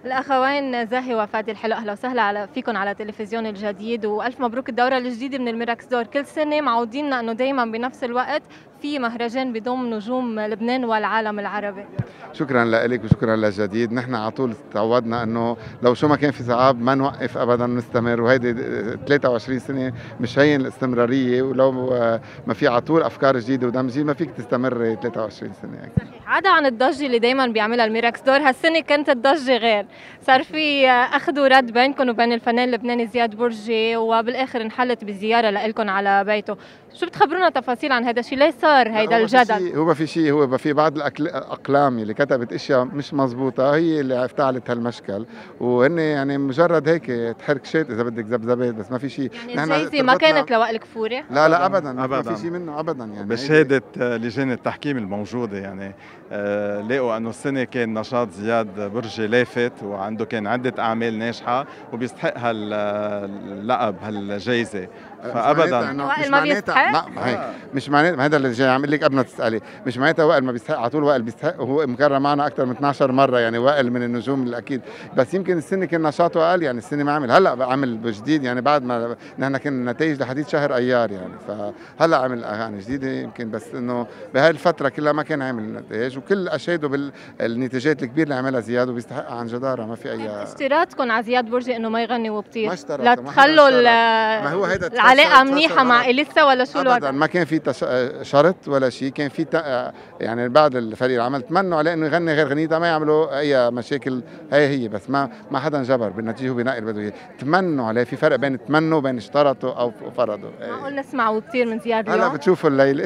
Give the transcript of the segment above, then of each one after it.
الأخوين زاهي وفادي الحلو، أهلا وسهلا فيكم على تلفزيون الجديد، وألف مبروك الدورة الجديدة من الميراكس دور. كل سنة معوديننا أنه دايما بنفس الوقت في مهرجان بضم نجوم لبنان والعالم العربي. شكرا لك وشكرا للجديد. نحن على طول تعودنا انه لو شو ما كان في صعاب ما نوقف ابدا، نستمر، وهيدي 23 سنه مش هين الاستمراريه، ولو ما في على طول افكار جديده ودم جديد ما فيك تستمر 23 سنه يعني. صحيح، عدا عن الضجه اللي دايما بيعملها الميراكس دور، هالسنه كانت الضجه غير، صار في اخذ ورد بينكم وبين الفنان اللبناني زياد برجي، وبالاخر انحلت بزياره لكم على بيته. شو بتخبرونا تفاصيل عن هذا الشيء؟ ليه صار هيدا الجدل؟ هو في بعض الاقلام اللي كتبت اشياء مش مزبوطه هي اللي افتعلت هالمشكل، وهن يعني مجرد هيك تحركشات اذا بدك ذبذبات، بس ما في شيء. يعني الجايزه ما كانت لوائل كفوري؟ لا ابدا ما في شيء منه ابدا يعني. بشهاده لجان التحكيم الموجوده يعني لقوا انه السنه كان نشاط زياد برجي لافت، وعنده كان عده اعمال ناجحه وبيستحق هاللقب هالجائزه. فابدا وائل ما بيستحق؟ لا مش معناتها هذا اللي جاي عم لك قبل ما تسالي، مش معناتها وائل ما بيستحق، على طول وائل بيستحق، وهو مكرر معنا اكثر من 12 مره يعني. وائل من النجوم الاكيد، بس يمكن السنه كان نشاطه اقل يعني. السنه ما عمل، هلا عمل جديد يعني بعد ما نحن كنا نتائج لحديث شهر ايار يعني، فهلا عمل اغاني جديده يمكن، بس انه بهاي الفتره كلها ما كان عامل نتائج، وكل اشاده بالنتاجات الكبيره اللي عملها زياد وبيستحق عن جداره. ما في اي اشتراطكم على زياد برجي انه ما يغني وبطير، لا تخلوا ما هو هيدا العلاقه منيحه مع اليسا ولا شو الوضع؟ ابدا ما كان في شرط ولا شيء، كان في يعني بعد الفريق العمل تمنوا عليه انه يغني غير غنيتها، ما يعملوا اي مشاكل. هي بس ما حدا جبر، بالنتيجه هو بينقي اللي بده اياه. تمنوا عليه، في فرق بين تمنوا وبين اشترطوا او فرضوا. معقول نسمع وبطير من زياد اليوم؟ هلا بتشوفوا الليله.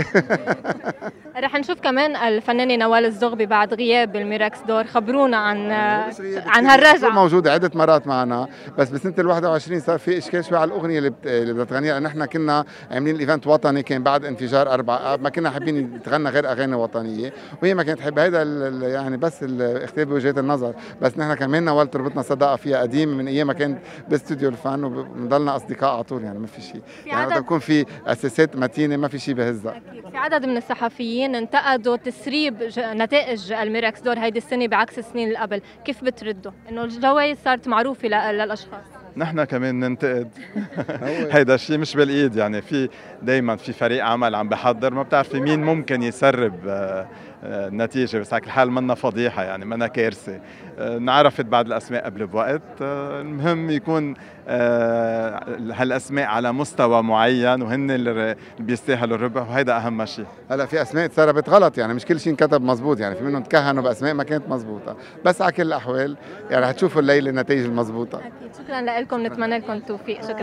رح نشوف كمان الفنانه نوال الزغبي بعد غياب بالميراكس دور، خبرونا عن هالرجعه. موجوده عده مرات معنا، بس بسنه ال 21 صار في اشكال شوي على الاغنيه اللي بدها تغنيها. نحن كنا عاملين الايفنت وطني، كان بعد انفجار 4 آب، ما كنا حابين تغنى غير اغاني وطنيه، وهي ما كانت تحب. هيدا يعني بس الاختلاف بوجهات النظر، بس نحن كمان نوال تربطنا صداقه فيها قديمه من ايام ما كانت باستوديو الفن، وبنضلنا اصدقاء على طول يعني. ما في شيء يعني، بدها يكون في اساسات متينه، ما في شيء بهزها. في عدد من الصحفيين انتقدوا تسريب نتائج الميراكس دور هيدي السنه بعكس السنين اللي قبل، كيف بتردوا؟ انه الجوائز صارت معروفه للاشخاص. نحن كمان ننتقد. هيدا الشيء مش بالايد يعني. في دائما في فريق عمل عم بحضر، ما بتعرفي مين ممكن يسرب النتيجه، بس على كل حال منا فضيحه يعني، منا كارثه. انعرفت بعض الاسماء قبل بوقت، المهم يكون هالاسماء على مستوى معين وهن اللي بيستاهلوا الربح، وهيدا اهم شيء. هلا في اسماء اتسربت غلط يعني، مش كل شيء انكتب مزبوط يعني، في منهم تكهنوا باسماء ما كانت مزبوطه، بس على كل الاحوال يعني حتشوفوا الليله النتائج المزبوطه. اكيد. شكرا لكم، نتمنى لكم التوفيق. شكرا.